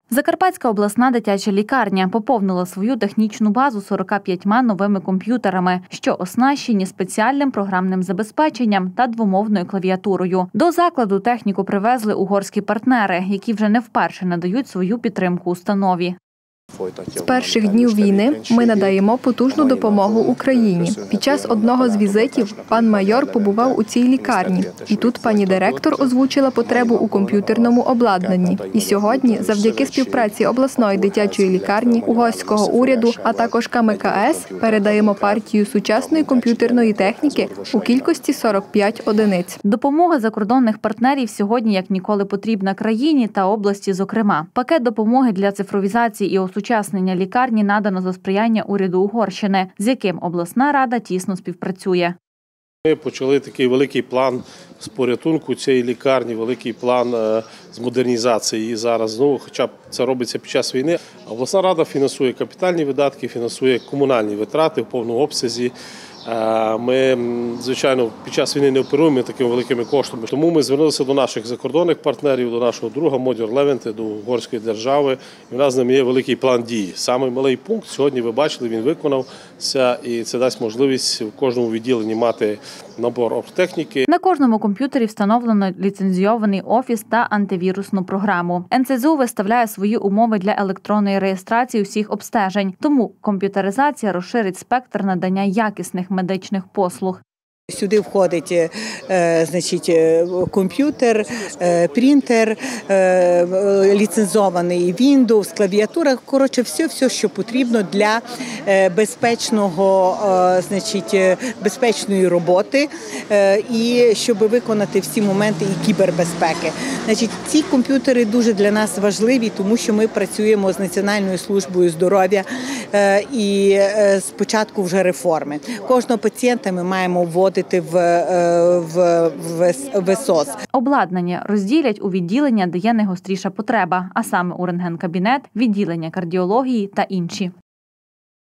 Закарпатська обласна дитяча лікарня поповнила свою технічну базу 45 новими комп'ютерами, що оснащені спеціальним програмним забезпеченням та двомовною клавіатурою. До закладу техніку привезли угорські партнери, які вже не вперше надають свою підтримку установі. З перших днів війни ми надаємо потужну допомогу Україні. Під час одного з візитів пан майор побував у цій лікарні. І тут пані директор озвучила потребу у комп'ютерному обладнанні. І сьогодні, завдяки співпраці обласної дитячої лікарні, угорського уряду, а також КМКС, передаємо партію сучасної комп'ютерної техніки у кількості 45 одиниць. Допомога закордонних партнерів сьогодні як ніколи потрібна країні та області зокрема. Пакет допомоги для цифровізації і осучаснення лікарні надано за сприяння уряду Угорщини, з яким обласна рада тісно співпрацює. Ми почали такий великий план з порятунку цієї лікарні, великий план з модернізації її зараз. Хоча б це робиться під час війни. Обласна рада фінансує капітальні видатки, фінансує комунальні витрати в повному обсязі. Ми, звичайно, під час війни не оперуємо такими великими коштами. Тому ми звернулися до наших закордонних партнерів, до нашого друга Модер Левенте, до угорської держави. І в нас з ними є великий план дій. Самий малий пункт сьогодні, ви бачили, він виконався. І це дасть можливість в кожному відділенні мати набор оргтехніки. На кожному комп'ютері встановлено ліцензійований офіс та антивірусну програму. НСЗУ виставляє свої умови для електронної реєстрації усіх обстежень. Тому комп'ютеризація розширить спектр надання якісних медичних послуг. Сюди входить комп'ютер, принтер, ліцензований Windows, клавіатура, коротше, все, що потрібно для безпечної роботи і щоб виконати всі моменти і кібербезпеки. Ці комп'ютери дуже для нас важливі, тому що ми працюємо з Національною службою здоров'я і спочатку вже реформи. Кожного пацієнта ми маємо вводити в ВСОС. Обладнання розділять у відділення, де є найгостріша потреба, а саме у рентген-кабінет, відділення кардіології та інші.